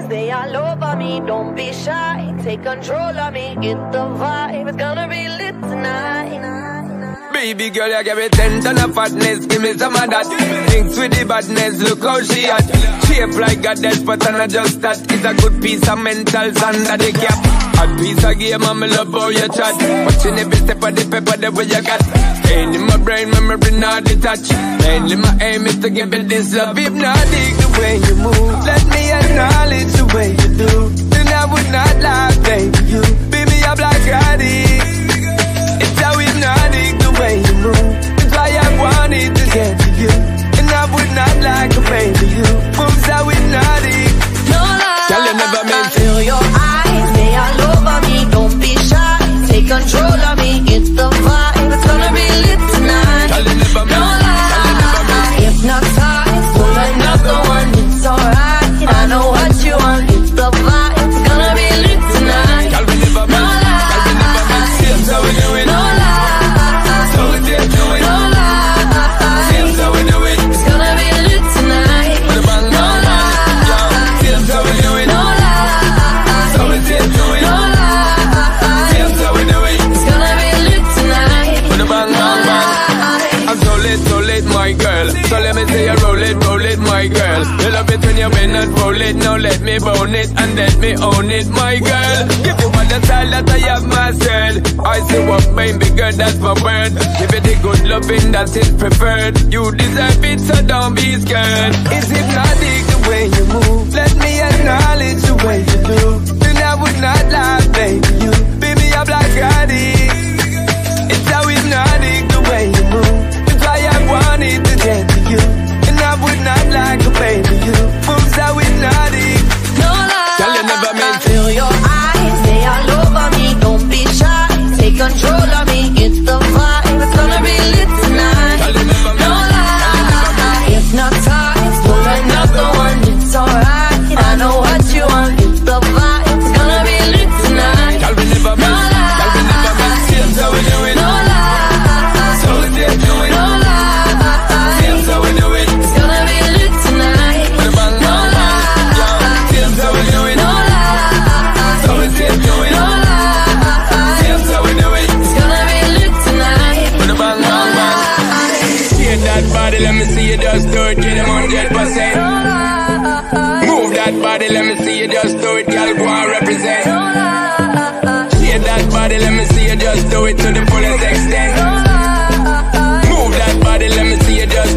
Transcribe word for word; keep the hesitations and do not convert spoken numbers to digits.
stay all over me. Don't be shy, take control of me. Get the vibe, it's gonna be lit tonight. Baby girl, you give me ten ton of fatness, give me some of that. Thinks with the badness, look how she at. Shape like a death, but I'm not just that. It's a good piece of mental under the cap. A piece of game, I'm love how you chat. Watching every step of the paper, the way you got. Staying in my brain, memory not detached. Mainly my aim is to give it this love. Hypnotic the way you move, let me acknowledge the way you do. Then I would not lie, baby, you beat me up like addict. It's how hypnotic the way you move. That's why I wanted to get to you. And I would not like a baby, you moves how hypnotic. No lie, tell you never meant to. Feel your eyes, stay all over me. Don't be shy, take control of me. Get the vibe, it's gonna be lit tonight. Tell you never meant. No lie, hypnotize, pull another one. It's alright, I know what you want. Get the vibe, it's gonna be lit tonight. Tell you never meant. No lie, tell you never meant. Seems how we do it. no lie, so we did do it. no lie, seems how we do it. it's gonna be lit tonight. With a bang, No bang, bang. Yo, seems how we do it. No lie, so we did do it. no lie, seems how we do it. it's gonna be lit tonight. With a bang, bang, bang. I'm so lit, so lit, my girl. So let me say you roll it, roll it, my girl. You love it when you win and roll it. Now let me bone it and let me own it, my girl. Give you all the style that I have myself. I say what baby girl, that's my word. Give it the good loving that is preferred. You deserve it, so don't be scared. Is hypnotic the way you move? Let me acknowledge the way you do. Then I would not lie, baby. You beat me up like addict. It's how hypnotic the way you move. That's why I wanted to get to you. And I would not like a baby. You moves how hypnotic. No lie, tell you never meant. feel your eyes, stay all over me. Don't be shy, take control of me. Get the vibe, it's gonna be lit tonight. Tell you never meant. No lie, hypnotize, pull another one. It's alright, I know what you want. Get the vibe, it's gonna be lit tonight. Tell me never No meant. lie, Tell me never meant. Seems how we do it. no lie, so we did do it. no lie, seems how we do it. it's gonna be lit tonight. With a bang, No bang, bang. Yo, seems how we do it. No lie, so we did do it. no lie, seems how we do it. it's gonna be lit tonight. With a bang, bang, bang. Shake that body, let me see you just do it. Get them one hundred percent. Move that body, let me see you just do it. Girl, go and represent. Shake that body, let me see you just do it to the fullest extent. Move that body, let me see you just